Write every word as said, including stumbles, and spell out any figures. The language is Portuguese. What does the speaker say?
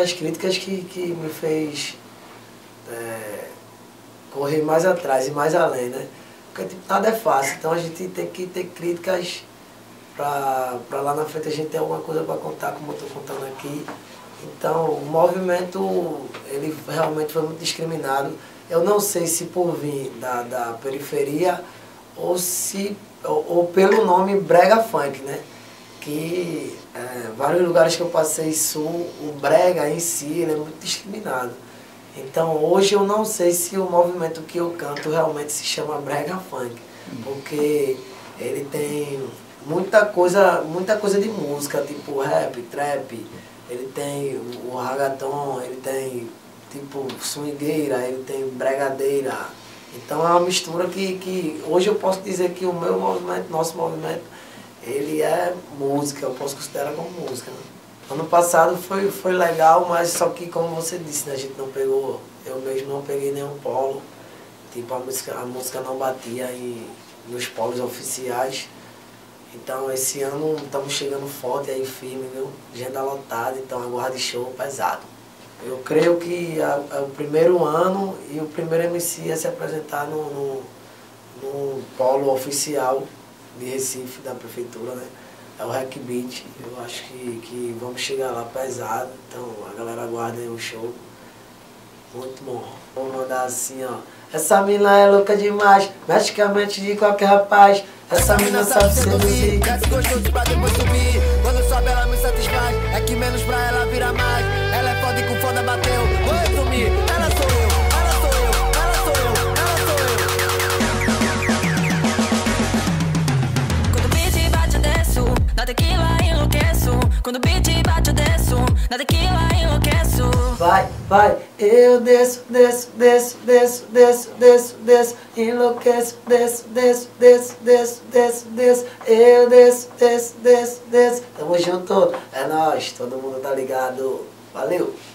as críticas que, que me fez é, correr mais atrás e mais além, né? Porque tipo, nada é fácil, então a gente tem que ter críticas para lá na frente a gente ter alguma coisa para contar, como eu estou contando aqui. Então o movimento, ele realmente foi muito discriminado. Eu não sei se por vir da, da periferia ou, se, ou, ou pelo nome brega funk, né? Que é, vários lugares que eu passei sul, o brega em si ele é muito discriminado. Então hoje eu não sei se o movimento que eu canto realmente se chama brega funk, porque ele tem muita coisa, muita coisa de música, tipo rap, trap, ele tem o ragaton, ele tem tipo swingueira, ele tem bregadeira. Então é uma mistura que, que hoje eu posso dizer que o meu movimento, nosso movimento, ele é música, eu posso considerar como música, né? Ano passado foi, foi legal, mas só que como você disse, né, a gente não pegou, eu mesmo não peguei nenhum polo, tipo a música, a música não batia em, nos polos oficiais. Então esse ano estamos chegando forte aí, firme, viu? Agenda lotada, então aguarde show pesado. Eu creio que é o primeiro ano e o primeiro M C a se apresentar no, no, no polo oficial de Recife, da prefeitura, né? É o Hack Beat. Eu acho que, que vamos chegar lá pesado, então a galera aguarda aí o show. Muito bom. Vou mandar assim, ó. Essa mina é louca demais, mexe com a mente de qualquer rapaz. Essa mina sabe seduzir. Desce gostoso pra depois subir. Quando sobe ela me satisfaz. É que menos pra ela vira mais. Ela é foda e com foda bateu. Vou resumir, ela sou eu, ela sou eu, ela sou eu, ela sou eu. Quando o beat bate eu desço, na tequila enlouqueço. Quando o beat bate eu desço, na tequila enlouqueço. Vai, vai, eu desço, desço, desço, desço, desço, desço, desço, enlouqueço, desço, desço, desço, desço, desço, desço, eu desço, desço, desço, desço. Tamo junto, é nóis, todo mundo tá ligado. Valeu!